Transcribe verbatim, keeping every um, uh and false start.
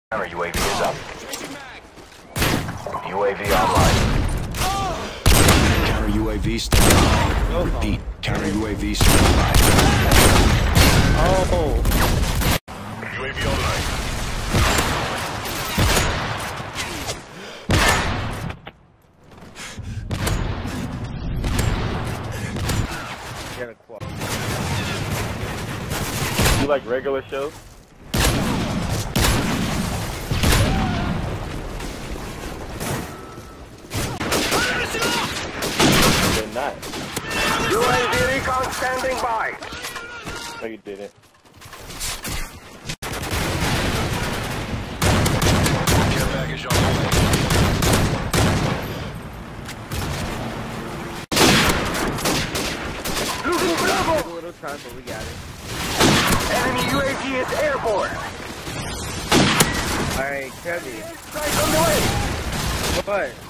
Counter U A V is up. U A V online. Counter U A V standing by. Repeat. Counter U A V standing by. Oh. U A V online. Get a quad. You like regular shows? They're not. U A V recon standing by. No, you didn't. Care package on the way. Losing Bravo. A little time, but we got it. Enemy U A V is airborne. Alright, Kevin. Strike on the way. What?